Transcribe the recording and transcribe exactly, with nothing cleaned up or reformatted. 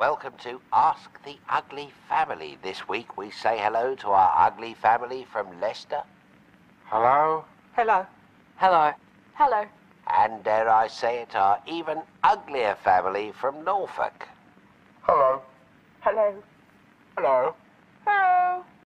Welcome to Ask the Ugly Family. This week we say hello to our ugly family from Leicester. Hello? Hello. Hello. Hello. And dare I say it, our even uglier family from Norfolk. Hello? Hello. Hello? Hello.